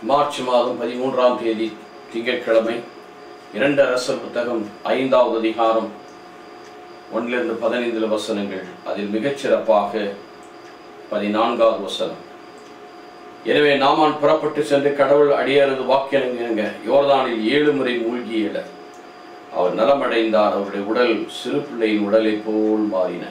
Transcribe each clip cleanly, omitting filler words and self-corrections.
March மாதம் 13ஆம் தேதி திங்கட்கிழமை. 2 அரசர் புத்தகம் 5வது அதிகாரம் 1-15 வசனங்கள். அதில் மிகச்சிறப்பாக 14வது வசனம். எனவே நாமான் புறப்பட்டு சென்று கடவுள் அடியாரது வாக்கியங்க யோர்தானில் 7 முறை மூழ்கி எழ அவர் நலமடைந்தார். அவருடைய உடல் சிறு பிள்ளையின் உடலை போல் மாறின.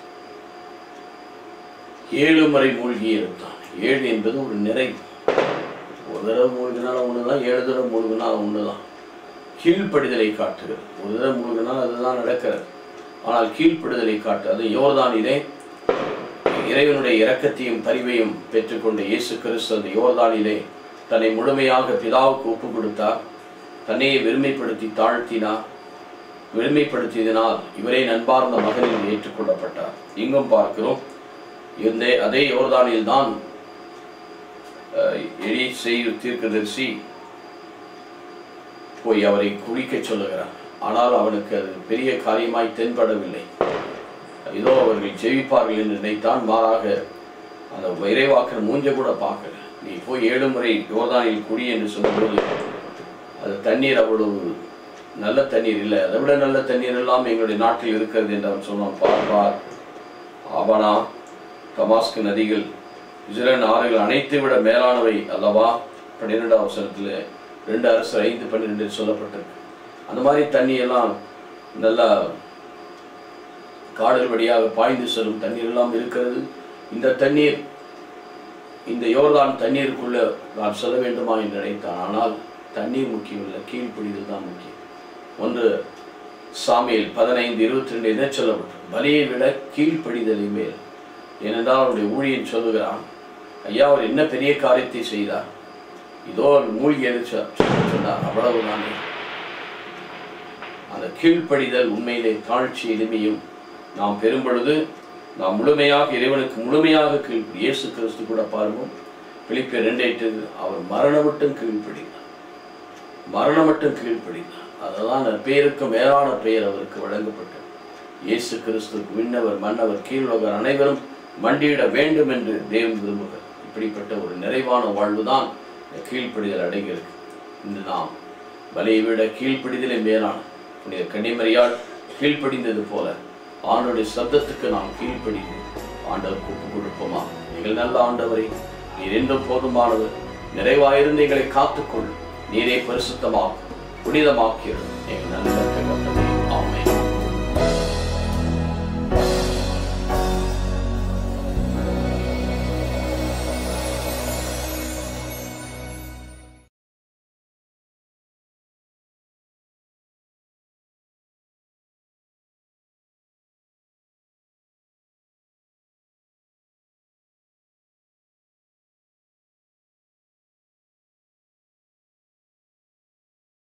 7 முறை மூழ்கி இருந்தான். 7 என்பது ஒரு நிறைவு. ஒரு தடவை மூழ்கினாலும் ஒண்ணுதான், 7 தடவை மூழ்கினாலும் ஒண்ணுதான். கீழ்ப்படிதலை காட்டுகிறது. ஒரு தடவை மூழ்கினால் அதுதான் நடக்கிறது. ஆனால் கீழ்ப்படிதலை காட்டு. அது யோர்தானிலே இறைவனுடைய இரக்கத்தையும் பரிவையும் பெற்றுக்கொண்ட இயேசு கிறிஸ்து அந்த யோர்தானிலே தன்னை முழுமையாக பிதாவுக்கு ஒப்பு கொடுத்தார். தன்னையை வெறுமைப்படுத்தி தாழ்த்தினார். வெறுமைப்படுத்தியதனால் இவரே நண்பார்ந்த மகனில் ஏற்றுக்கொள்ளப்பட்டார். இங்கும் பார்க்கிறோம். அதே யோர்தானில் தான் எலிசேயு தீர்க்கதரிசி போய் அவரை குளிக்க சொல்லுகிறார். ஆனால் அவனுக்கு அது பெரிய காரியமாய் தென்படவில்லை. இதோ அவர்கள் ஜெயிப்பார்கள் என்று நினைத்தான். மாறாக அந்த இறைவாக்கன் மூஞ்ச கூட பார்க்கல. நீ போய் 7 முறை யோர்தானில் குடி என்று சொல்லும்போது அது தண்ணீர் அவ்வளவு நல்ல தண்ணீர் இல்லை. அதை விட நல்ல தண்ணீர் எல்லாம் எங்களுடைய நாட்டில் இருக்கிறது என்று அவன் சொன்னான். பார்ப்பார் ஆவனா தமாஸ்கு நதிகள் இஸ்ரேல் ஆறுகள் அனைத்தை விட மேலானவை அல்லவா? 12ஆம் வசனத்தில் 2 அரசர் 5:12 சொல்லப்பட்டிருக்கு. அந்த மாதிரி தண்ணியெல்லாம் நல்லா காடல் வழியாக பாய்ந்து செல்லும் தண்ணீர் எல்லாம் இருக்கிறது. இந்த தண்ணீர், இந்த யோர்தான் தண்ணீருக்குள்ள நான் செல்ல வேண்டுமா என்று நினைத்தான். ஆனால் தண்ணீர் முக்கியம் இல்லை, கீழ்ப்படிதல் தான் முக்கியம். 1 சாமுவேல் 15:22 என்ன சொல்லப்பட்டது? பலியை விட கீழ்ப்படிதலை மேல். ஏனென்றால் அவருடைய ஊழியன் சொல்லுகிறான், ஐயா அவர் என்ன பெரிய காரியத்தை செய்தார், இதோ மூழ்கி சொன்னார், அவ்வளவுதானே. அந்த கீழ்ப்படிதல் உண்மையிலே தாழ்ச்சி எளிமையும் நாம் பெறும் பொழுது நாம் முழுமையாக இறைவனுக்கு முழுமையாக கீழ்ப்படி. இயேசு கிறிஸ்து கூட பாருங்கள், பிலிப்பியர் 2:8 அவர் மரணம் மட்டும் கீழ்ப்படினார். மரணம் மட்டும் கீழ்ப்படினார். அதெல்லாம் பேருக்கு மேலான பெயர் அவருக்கு வழங்கப்பட்டது. இயேசு கிறிஸ்துக்கு விண்ணவர் மன்னவர் கீழ்வகர் அனைவரும் மண்டியிட வேண்டும் என்று தேவன் விரும்புகிறார். இப்படிப்பட்ட ஒரு நிறைவான வாழ்வுதான் கீழ்ப்படிதல் அடைகிறது. இன்று நாம் பலியை விட கீழ்ப்படிதலை மேலான புனித கன்னிமரியால் கீழ்ப்படிந்தது போல ஆண்டவருடைய சத்தத்துக்கு நாம் கீழ்ப்படிந்து ஆண்டவருக்கு ஒப்பு கொடுப்போமா? நீங்கள் நல்ல ஆண்டவரை, நீர் என்றும் போதுமானவர், நிறைவாயிருந்து எங்களை காத்துக்கொள், நீரே பரிசுத்தமாக புனிதமாக்கிறது எங்கள் நல்ல